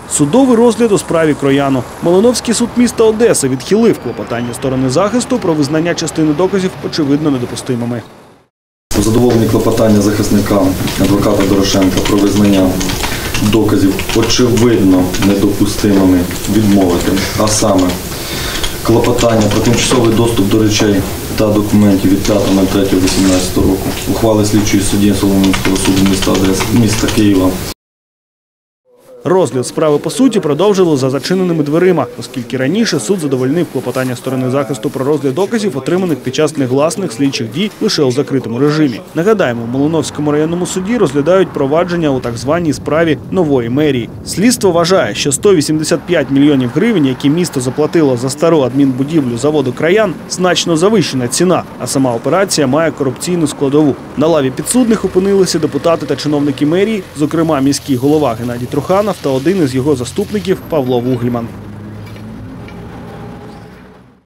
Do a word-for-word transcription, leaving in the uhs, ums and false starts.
Судовий розгляд у справі Крояну. Малиновський суд міста Одеси відхилив клопотання сторони захисту про визнання частини доказів очевидно недопустимими. Задоволені клопотання захисника адвоката Дорошенка про визнання доказів очевидно недопустимими відмовити, а саме клопотання про тимчасовий доступ до речей та документів від п'ятого третього дві тисячі вісімнадцятого року, ухвали слідчої судді Солом'янського суду міста Одеси, міста Києва. Розгляд справи по суті продовжили за зачиненими дверима, оскільки раніше суд задовольнив клопотання сторони захисту про розгляд доказів, отриманих під час негласних слідчих дій лише у закритому режимі. Нагадаємо, в Малиновському районному суді розглядають провадження у так званій справі нової мерії. Слідство вважає, що сто вісімдесят п'ять мільйонів гривень, які місто заплатило за стару адмінбудівлю заводу «Краян», значно завищена ціна, а сама операція має корупційну складову. На лаві підсудних опинилися депутати та чиновники мерії, зокрема міський голова Геннадій Труханов та один із його заступників Павло Вугліман.